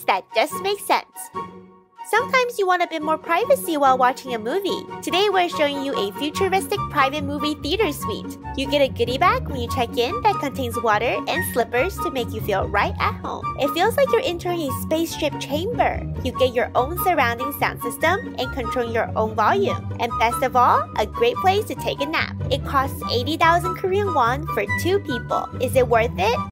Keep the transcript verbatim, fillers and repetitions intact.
moments that just make sense. Sometimes you want a bit more privacy while watching a movie. Today we're showing you a futuristic private movie theater suite. You get a goodie bag when you check in that contains water and slippers to make you feel right at home. It feels like you're entering a spaceship chamber. You get your own surrounding sound system and control your own volume. And best of all, a great place to take a nap. It costs eighty thousand Korean won for two people. Is it worth it?